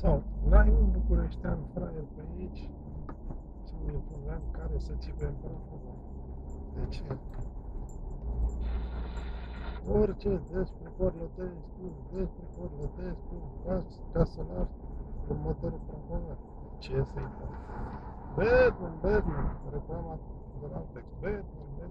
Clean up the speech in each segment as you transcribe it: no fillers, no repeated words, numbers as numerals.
Sau n-ai un bucureștean fraier pe aici? Sau e problem care să țipe în praful? De ce? Orice despre Corlătescu, faci ca să lași următorul promovat. Ce să-i fac? Batman, reclama de la text. Batman.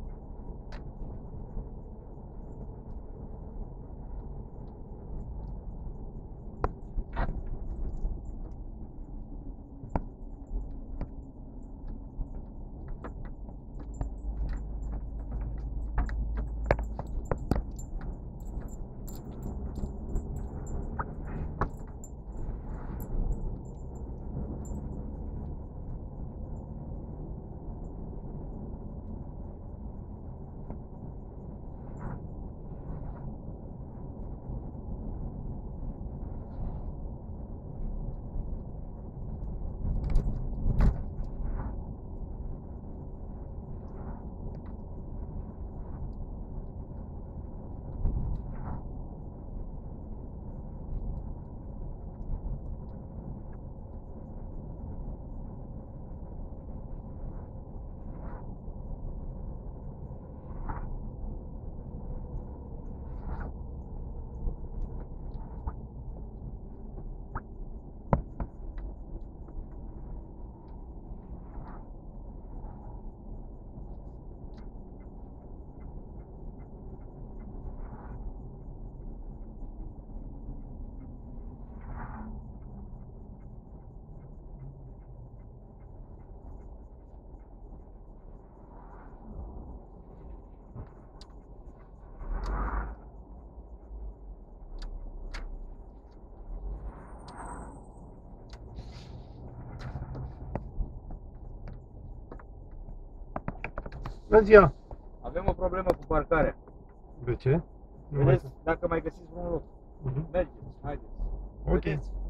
Bună ziua! Avem o problemă cu parcarea. De ce? Vedeți dacă mai găsiți vreun loc. Mergeți, haideți. Ok. Vedeți?